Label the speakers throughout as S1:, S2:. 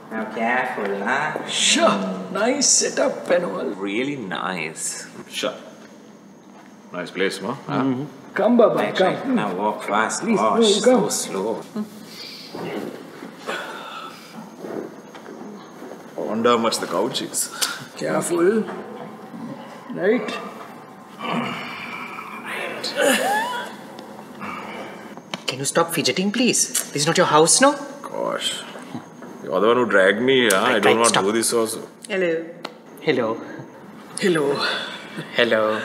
S1: Now careful, huh?
S2: Sure. Nice setup and all.
S1: Really nice.
S3: Sure. Nice place, no?
S2: Come, Baba,
S1: Right,
S2: come.
S1: right. Now walk fast.
S2: Please,
S1: Gosh,
S2: no, you
S1: so
S2: come.
S1: slow.
S3: I wonder how much the couch is.
S2: Careful. Right?
S4: Can you stop fidgeting, please? This is not your house, no?
S3: Gosh. You're the one who dragged me, huh? I
S4: Right,
S3: don't
S4: right,
S3: want to
S4: stop.
S3: do this also.
S4: Hello. Hello.
S2: Hello.
S4: Hello.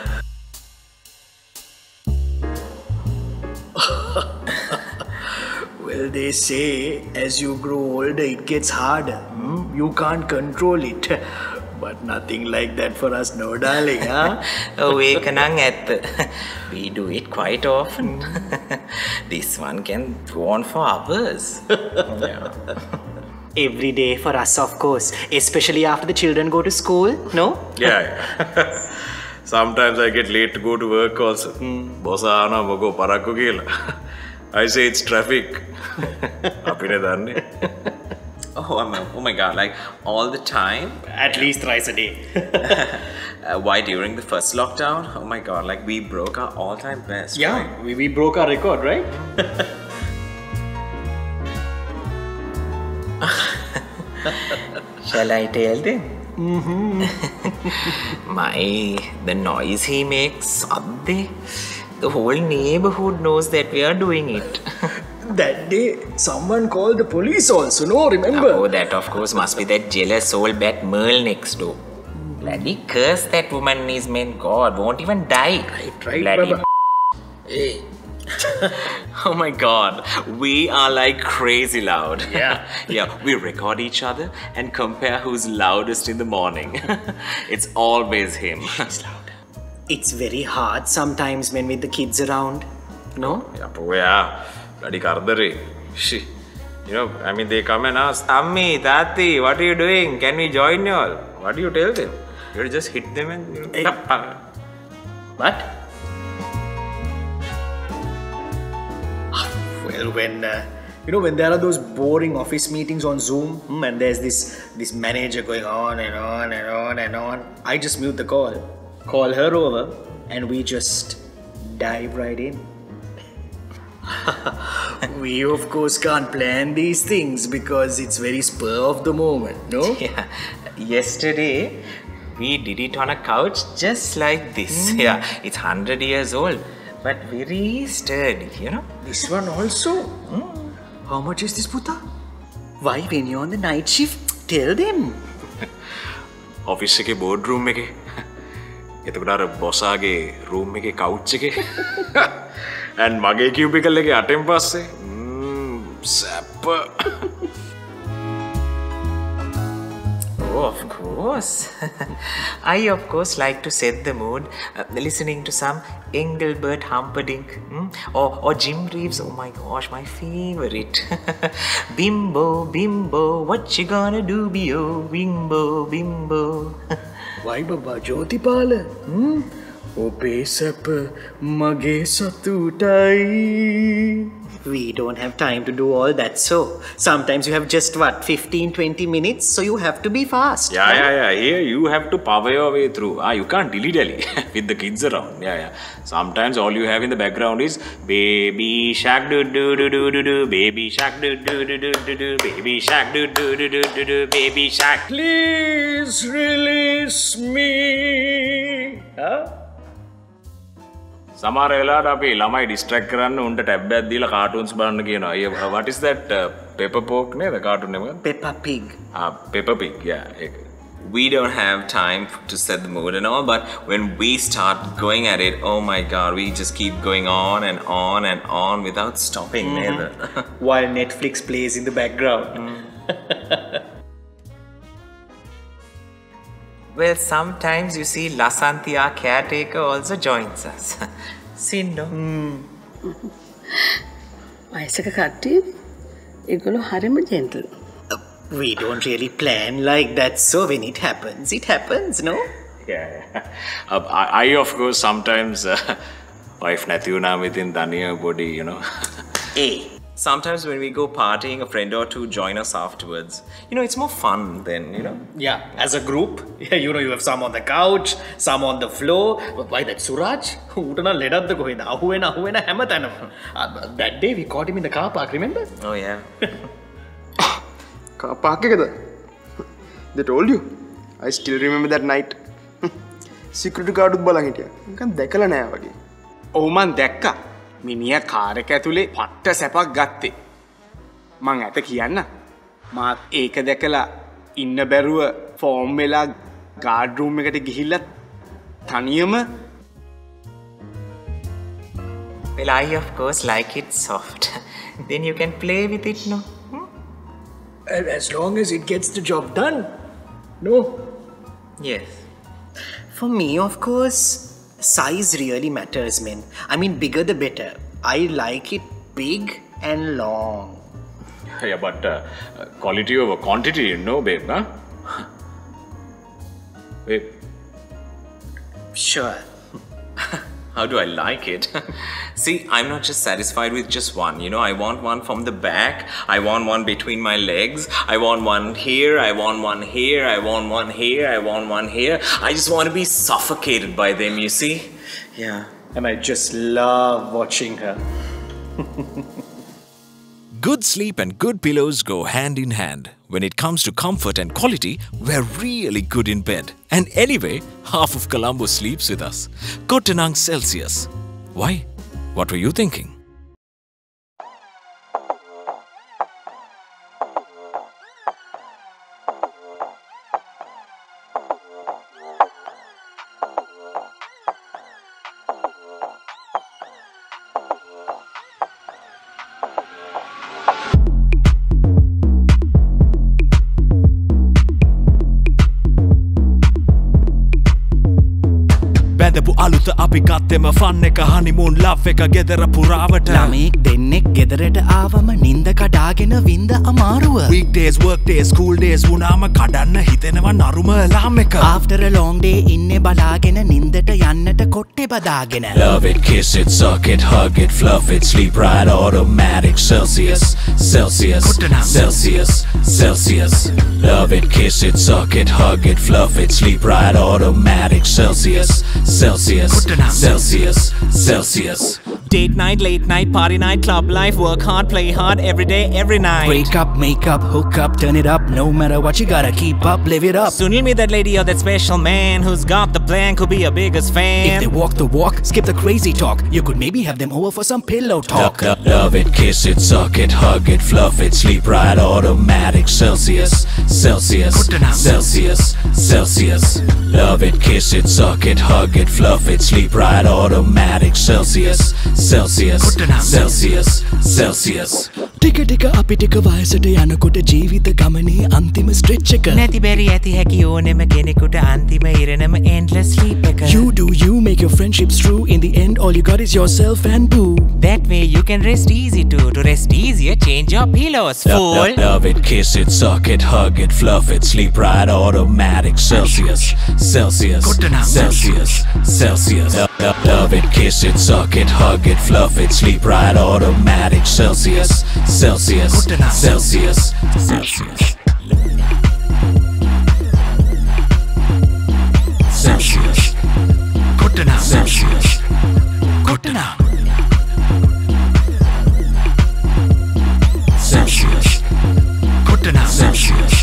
S2: Well, they say as you grow older, it gets harder. You can't control it. But nothing like that for us, no, darling, huh?
S1: Awake nang at we do it quite often. This one can go on for hours. Yeah.
S4: Every day for us, of course. Especially after the children go to school, no?
S3: Yeah. Sometimes I get late to go to work also. Boss aana mogo parakku kiyala. I say it's traffic. Apine danne.
S1: Oh my god, like all the time?
S4: At least thrice a day.
S1: Why during the first lockdown? Oh my god, like we broke our all-time best.
S4: Yeah,
S1: right?
S4: we broke our record, right?
S1: Shall I tell them? The noise he makes, Adde, the whole neighborhood knows that we are doing it.
S2: That day, someone called the police also, no? Remember?
S1: Oh, that of course must be that jealous old bat Merle next door. Bloody curse that woman is meant God, won't even die.
S2: Right,
S1: Bloody
S2: Baba. Hey.
S1: Oh my god, we are like crazy loud.
S4: Yeah.
S1: Yeah, we record each other and compare who's loudest in the morning. It's always him.
S4: It's very hard sometimes when with the kids around, no?
S3: Yeah. Bloody kardare. She. You know, I mean, they come and ask,
S1: Ammi, Tati, what are you doing? Can we join you all? What do you tell them? You just hit them and you know.
S4: What?
S2: Well, when there are those boring office meetings on Zoom and there's this manager going on and on and on and on, I just mute the call her over, and we just dive right in. We of course can't plan these things because it's very spur of the moment, no?
S1: Yeah. Yesterday, we did it on a couch just like this. Yeah, it's 100 years old, but very sturdy, you know?
S2: This one also? How much is this, Puta?
S4: Why, when you're on the night shift, tell them.
S3: office එකේ board room එකේ. එතකොට අර boss ආගේ room එකේ couch එකේ. and මගේ cubicle එකේ අටෙන් පස්සේ. සැප.
S1: Oh, of course. I, of course, like to set the mood listening to some Engelbert Humperdinck or Jim Reeves. Oh my gosh, my favorite. Bimbo, bimbo, what you gonna do, bio? Bimbo, bimbo.
S2: Why, Baba? Jyotipala? Obe sap mage satutai.
S4: We don't have time to do all that, so sometimes you have just 15-20 minutes, so you have to be fast.
S3: Yeah. Here you have to power your way through. You can't dilly-dally with the kids around. Yeah. Sometimes all you have in the background is baby shark do do do do do do, baby shark do do do do do do, baby shark do do do do do do, baby shark.
S2: Please release me.
S3: සමහර වෙලාවට අපි ළමයි distract කරන්න උන්ට tab එකක් දීලා cartoons බලන්න කියනවා. What is that? Peppa Pig නේද cartoon name?
S4: Peppa Pig.
S3: Peppa Pig. Yeah.
S1: We don't have time to set the mood and all, but when we start going at it, oh my god, we just keep going on and on and on without stopping neither.
S4: While Netflix plays in the background.
S1: Well, sometimes you see Lasanti, our caretaker, also joins us. Sindo.
S5: වයසක කට්ටිය ඒගොල්ලෝ හරිම gentle.
S4: We don't really plan like that, so when it happens, no?
S3: Yeah. I of course sometimes wife නැති වුණාම ඉතින් දනිය body, you know.
S4: Hey,
S1: Sometimes when we go partying, a friend or two join us afterwards. You know, it's more fun then, you know.
S2: Yeah, as a group, yeah, you know, you have some on the couch, some on the floor. Why that Suraj? Utana led up the kohida. Ahuena hamatanam. That day we caught him in the car park, remember?
S1: Oh yeah.
S6: Car park ekada? They told you. I still remember that night. Security guard උත් බලන් හිටියා. නිකන් දැකලා නෑ වගේ.
S7: ඔව් මං දැක්කා. මිනිහා කාර් එක ඇතුලේ පට්ට සැපක් ගත්තේ. මං ඇත කියන්න. මාත් ඒක දැකලා ඉන්න බැරුව ෆෝම් වෙලා ගාඩ් රූම් එකට ගිහිල්ලා තනියම
S1: Well, I of course like it soft. Then you can play with it, no?
S2: As long as it gets the job done. No.
S1: Yes.
S4: For me, of course, size really matters, man. I mean, bigger the better. I like it big and long.
S3: Yeah, but quality over quantity, you know, babe, huh? Babe.
S4: Sure.
S1: How do I like it? See, I'm not just satisfied with just one, you know. I want one from the back. I want one between my legs. I want one here. I want one here. I want one here. I want one here. I just want to be suffocated by them, you see? Yeah.
S2: And I just love watching her.
S8: Good sleep and good pillows go hand in hand. When it comes to comfort and quality, we're really good in bed. And anyway, half of Colombo sleeps with us. Kotanang Celsius. Why? What were you thinking? බැඳපු අලුත අපි ගත්තෙම fun එක honeymoon love එක ගෙදර පුරාවට
S4: ළමෙක් දෙන්නෙක් ගෙදරට ආවම නින්ද කඩාගෙන වින්ද අමාරුව.
S8: weekdays work days school days වුණාම කඩන්න හිතෙනවා නරුම ලාම් එක.
S4: After a long day ඉන්නේ බලාගෙන නින්දට යන්නට කොට්ටේ බදාගෙන.
S8: Love it, kiss it, suck it, hug it, fluff it, sleep right automatic. Celsius, Celsius, Celsius, Celsius. Love it, kiss it, suck it, hug it, fluff it, sleep right automatic. Celsius, Celsius, Celsius, Celsius.
S1: Date night, late night, party night, club life, work hard, play hard, every day, every night.
S4: Break up, make up, hook up, turn it up. No matter what, you gotta keep up, live it up.
S1: Soon you'll meet that lady or that special man who's got the plan, could be your biggest fan.
S4: If they walk the walk, skip the crazy talk. You could maybe have them over for some pillow talk.
S8: Love it, kiss it, suck it, hug it, fluff it, sleep right automatic. Celsius, Celsius, Celsius, Celsius. Love it, kiss it, suck it, hug it, fluff it, sleep right automatic. Celsius, Celsius, Celsius, Celsius.
S4: ටික ටික අපි ටික වයසට යනකොට ජීවිත ගමනේ අන්තිම stretch එක.
S1: නැති බැරි ඇති හැකි ඕනෙම කෙනෙකුට අන්තිම ඉරණම endless sleep එක.
S4: You do you, make your friendships true. In the end, all you got is yourself and boo.
S1: That way you can rest easy too. To rest easier, change your pillows, fool.
S8: Love it, kiss it, suck it, hug it, fluff it, sleep right automatic. Celsius, Celsius, Celsius, Celsius. Love it, kiss it, suck it, hug it, fluff it, sleep right automatic. Celsius, Celsius, Celsius, Celsius. Celsius. Celsius. Celsius. Celsius.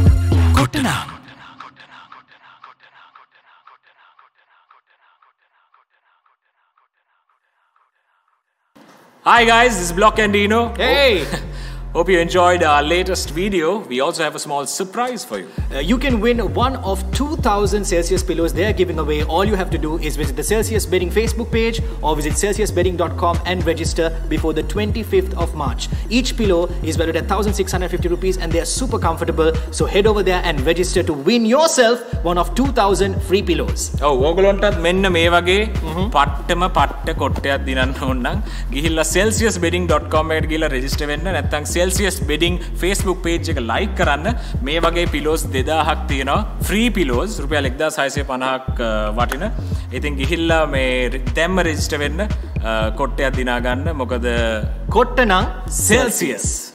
S3: Hi guys, this is Block and Dino.
S2: Hey!
S3: Hope you enjoyed our latest video. We also have a small surprise for you.
S2: You can win one of 2,000 Celsius pillows they are giving away. All you have to do is visit the Celsius Bedding Facebook page or visit celsiusbedding.com and register before the 25th of March. Each pillow is valued at 1,650 rupees and they are super comfortable. So head over there and register to win yourself one of 2,000 free pillows.
S3: ඔව් ඕගොල්ලන්ටත් මෙන්න මේ වගේ පට්ටම පට්ට කොට්ටයක් දිනන්න ඕන නම් ගිහිල්ලා celsiusbedding.com එකට ගිහිල්ලා රෙජිස්ටර් වෙන්න නැත්නම් Celsius Bedding Facebook page එක like කරන්න. මේ වගේ pillows 2000ක් තියෙනවා free pillows රුපියල් 1650ක් වටින. ඉතින් ගිහිල්ලා මේ දැම්ම register වෙන්න කොට්ටයක් දිනා ගන්න. මොකද
S2: කොට්ට නම් Celsius.